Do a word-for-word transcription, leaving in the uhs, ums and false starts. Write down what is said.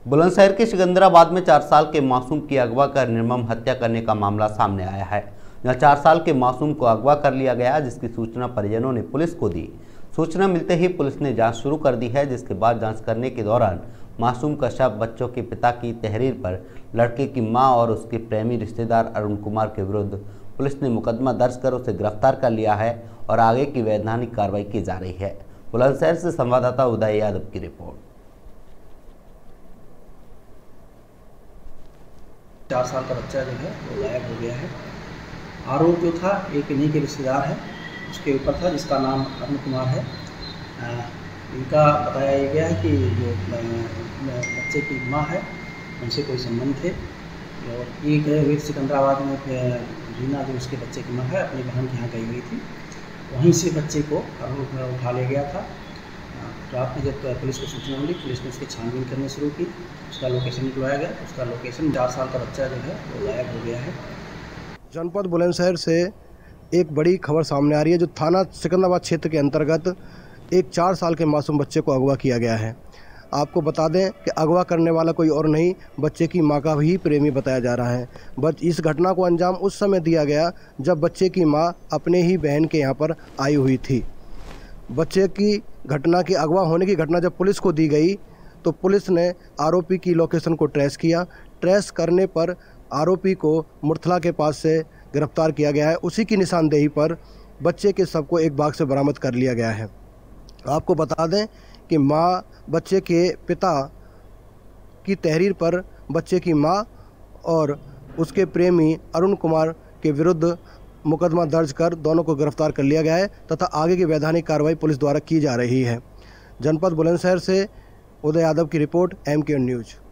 बुलंदशहर के सिकंदराबाद में चार साल के मासूम की अगवा कर निर्मम हत्या करने का मामला सामने आया है। यहां चार साल के मासूम को अगवा कर लिया गया, जिसकी सूचना परिजनों ने पुलिस को दी। सूचना मिलते ही पुलिस ने जांच शुरू कर दी है, जिसके बाद जांच करने के दौरान मासूम का शव बच्चों के पिता की तहरीर पर लड़के की मां और उसके प्रेमी रिश्तेदार अरुण कुमार के विरुद्ध पुलिस ने मुकदमा दर्ज कर उसे गिरफ्तार कर लिया है और आगे की वैधानिक कार्रवाई की जा रही है। बुलंदशहर से संवाददाता उदय यादव की रिपोर्ट। चार साल का बच्चा जो है वो गायब हो गया है। आरोप जो था एक इन्हीं के रिश्तेदार है, उसके ऊपर था, जिसका नाम अरुण कुमार है। आ, इनका बताया गया है कि जो बच्चे की मां है उनसे कोई संबंध थे और ये गए हुए सिकंदराबाद में रीना जो उसके बच्चे की मां है अपनी बहन के यहाँ गई हुई थी, वहीं से बच्चे को उठा ले गया था। रात में जब पुलिस को सूचना मिली, पुलिस ने उसकी छानबीन करनी शुरू की, उसका लोकेशन निकलवाया गया। उसका लोकेशन चार साल का बच्चा जो है वो गायब हो गया है। जनपद बुलंदशहर से एक बड़ी खबर सामने आ रही है, जो थाना सिकंदराबाद क्षेत्र के अंतर्गत एक चार साल के मासूम बच्चे को अगवा किया गया है। आपको बता दें कि अगवा करने वाला कोई और नहीं, बच्चे की मां का ही प्रेमी बताया जा रहा है। बट इस घटना को अंजाम उस समय दिया गया जब बच्चे की मां अपने ही बहन के यहाँ पर आई हुई थी। बच्चे की घटना की अगवा होने की घटना जब पुलिस को दी गई तो पुलिस ने आरोपी की लोकेशन को ट्रेस किया। ट्रेस करने पर आरोपी को मुरथला के पास से गिरफ्तार किया गया है। उसी की निशानदेही पर बच्चे के शव को एक बाग से बरामद कर लिया गया है। आपको बता दें कि मां बच्चे के पिता की तहरीर पर बच्चे की मां और उसके प्रेमी अरुण कुमार के विरुद्ध मुकदमा दर्ज कर दोनों को गिरफ्तार कर लिया गया है तथा आगे की वैधानिक कार्रवाई पुलिस द्वारा की जा रही है। जनपद बुलंदशहर से उदय यादव की रिपोर्ट, एम के न्यूज़।